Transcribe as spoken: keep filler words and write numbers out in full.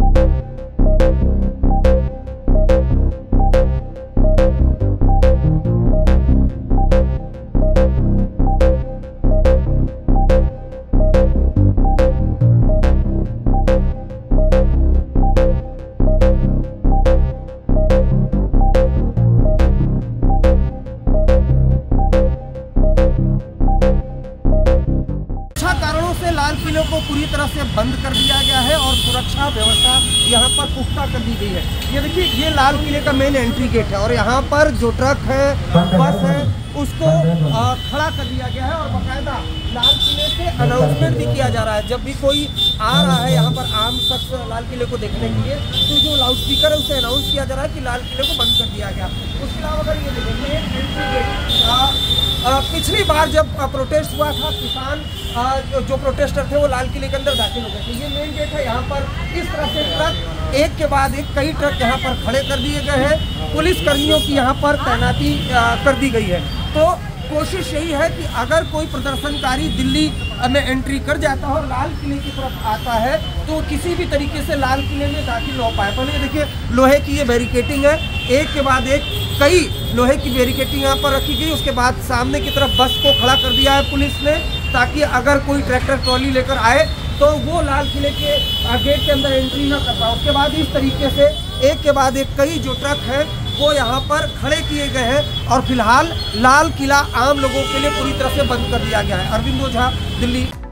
लाल किले को पूरी तरह से बंद कर दिया गया है और सुरक्षा व्यवस्था यहाँ पर पुख्ता कर दी गई है। ये देखिए, ये लाल किले का मेन एंट्री गेट है और यहाँ पर जो ट्रक है, बस है, उसको आ, खड़ा कर दिया गया है और बाकायदा लाल किले से अनाउंसमेंट भी किया जा रहा है। जब भी कोई आ रहा है यहाँ पर आम शख्स लाल किले को देखने के लिए, तो जो लाउड स्पीकर है उसे अनाउंस किया जा रहा है कि लाल किले को बंद कर दिया गया। उसके अलावा अगर ये देखेंगे एंट्री गेट, पिछली बार जब प्रोटेस्ट हुआ था, किसान आ, जो प्रोटेस्टर थे वो लाल किले के अंदर दाखिल हो गए थे। ये मेन गेट है। यहाँ पर इस तरह से ट्रक एक के बाद एक कई ट्रक यहाँ पर खड़े कर दिए गए हैं। पुलिस कर्मियों की यहाँ पर तैनाती कर दी गई है। तो कोशिश यही है कि अगर कोई प्रदर्शनकारी दिल्ली में एंट्री कर जाता है और लाल किले की तरफ आता है तो किसी भी तरीके से लाल किले में दाखिल हो पाए। पहले देखिए, लोहे की ये बैरिकेटिंग है, एक के बाद एक कई लोहे की बैरिकेटिंग यहाँ पर रखी गई। उसके बाद सामने की तरफ बस को खड़ा कर दिया है पुलिस ने, ताकि अगर कोई ट्रैक्टर ट्रॉली लेकर आए तो वो लाल किले के गेट के अंदर एंट्री ना कर पाए। उसके बाद इस तरीके से एक के बाद एक कई जो ट्रक है वो यहाँ पर खड़े किए गए हैं और फिलहाल लाल किला आम लोगों के लिए पूरी तरह से बंद कर दिया गया है। अरविंद ओझा, दिल्ली।